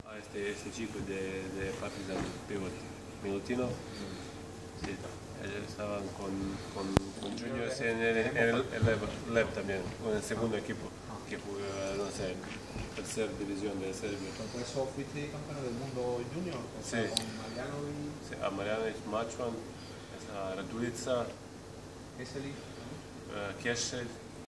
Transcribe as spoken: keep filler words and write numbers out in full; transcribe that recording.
Este, este chico de, de Partizan, pivot, Milutino, sí, ellos estaban con, con, con Juniors en el, en el, el Leb, Leb también, con el segundo equipo, que juega, no sé, tercera división de Serbia. ¿Por eso fuiste campeón del mundo junior? O sea, Sí. con Mariano y... Sí, a Marjanović, Mačvan, a Radulica, Keseli, uh, Kešelj.